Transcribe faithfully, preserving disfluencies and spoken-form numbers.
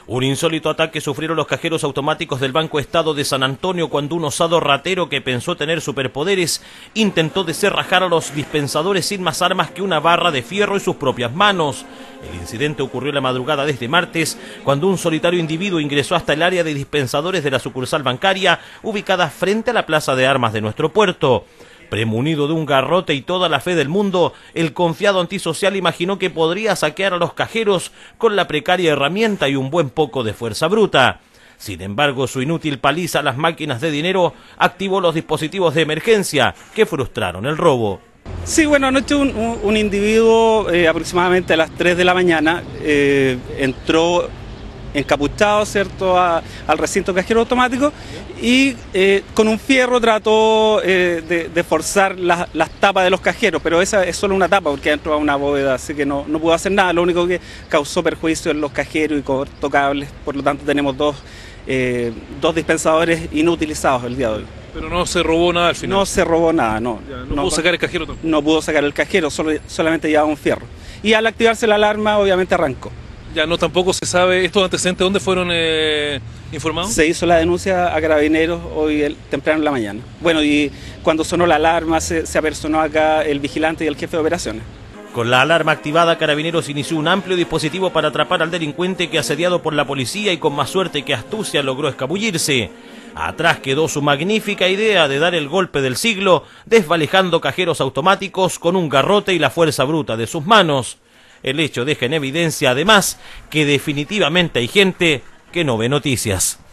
Un insólito ataque sufrieron los cajeros automáticos del Banco Estado de San Antonio cuando un osado ratero que pensó tener superpoderes intentó descerrajar a los dispensadores sin más armas que una barra de fierro y sus propias manos. El incidente ocurrió la madrugada de este martes cuando un solitario individuo ingresó hasta el área de dispensadores de la sucursal bancaria ubicada frente a la plaza de armas de nuestro puerto. Premunido de un garrote y toda la fe del mundo, el confiado antisocial imaginó que podría saquear a los cajeros con la precaria herramienta y un buen poco de fuerza bruta. Sin embargo, su inútil paliza a las máquinas de dinero activó los dispositivos de emergencia que frustraron el robo. Sí, bueno, anoche un, un, un individuo eh, aproximadamente a las tres de la mañana eh, entró encapuchado, ¿cierto?, a, al recinto cajero automático y eh, con un fierro trató eh, de, de forzar las, las tapas de los cajeros, pero esa es solo una tapa porque dentro va una bóveda, así que no, no pudo hacer nada. Lo único que causó perjuicio en los cajeros y cortó cables, por lo tanto tenemos dos, eh, dos dispensadores inutilizados el día de hoy. Pero no se robó nada al final. No se robó nada, no. Ya, no, no pudo sacar el cajero tampoco. No pudo sacar el cajero, solo, solamente llevaba un fierro. Y al activarse la alarma, obviamente arrancó. Ya no tampoco se sabe estos antecedentes, ¿dónde fueron eh, informados? Se hizo la denuncia a Carabineros hoy el, temprano en la mañana. Bueno, y cuando sonó la alarma se, se apersonó acá el vigilante y el jefe de operaciones. Con la alarma activada, Carabineros inició un amplio dispositivo para atrapar al delincuente que, asediado por la policía y con más suerte que astucia, logró escabullirse. Atrás quedó su magnífica idea de dar el golpe del siglo, desvalijando cajeros automáticos con un garrote y la fuerza bruta de sus manos. El hecho deja en evidencia, además, que definitivamente hay gente que no ve noticias.